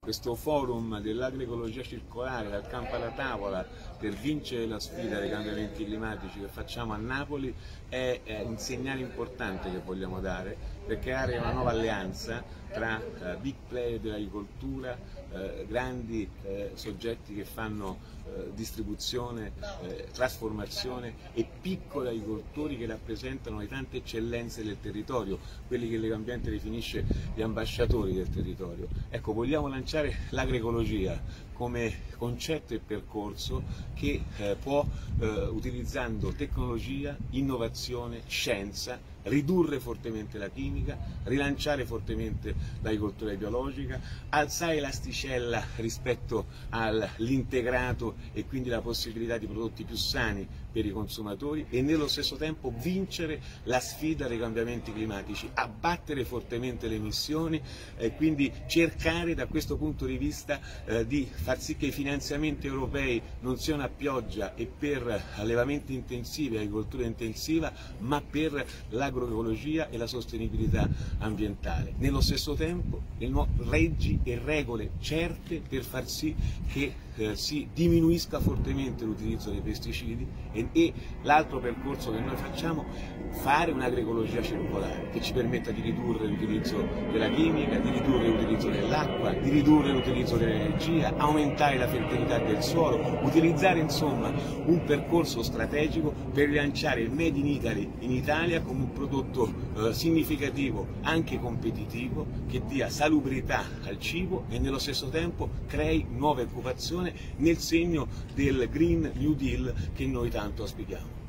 Questo forum dell'agroecologia circolare, dal campo alla tavola, per vincere la sfida dei cambiamenti climatici che facciamo a Napoli è un segnale importante che vogliamo dare per creare una nuova alleanza tra big player dell'agricoltura, grandi soggetti che fanno distribuzione, trasformazione e piccoli agricoltori che rappresentano le tante eccellenze del territorio, quelli che Legambiente definisce gli ambasciatori del territorio. Ecco, vogliamo lanciare l'agroecologia come concetto e percorso che può, utilizzando tecnologia, innovazione, scienza, ridurre fortemente la chimica, rilanciare fortemente l'agricoltura biologica, alzare l'asticella rispetto all'integrato e quindi la possibilità di prodotti più sani per i consumatori e nello stesso tempo vincere la sfida dei cambiamenti climatici, abbattere fortemente le emissioni e quindi cercare da questo punto di vista di far sì che i finanziamenti europei non siano a pioggia e per allevamenti intensivi, agricoltura intensiva, ma per l'agroecologia e la sostenibilità ambientale. Nello stesso tempo leggi e regole certe per far sì che si diminuisca fortemente l'utilizzo dei pesticidi e l'altro percorso che noi facciamo, fare un'agroecologia circolare che ci permetta di ridurre l'utilizzo della chimica, di ridurre l'utilizzo dell'acqua, di ridurre l'utilizzo dell'energia, aumentare la fertilità del suolo, utilizzare insomma un percorso strategico per rilanciare il Made in Italy in Italia come un prodotto significativo, anche competitivo, che dia salubrità al cibo e nello stesso tempo crei nuova occupazione nel segno del Green New Deal che noi tanto auspichiamo.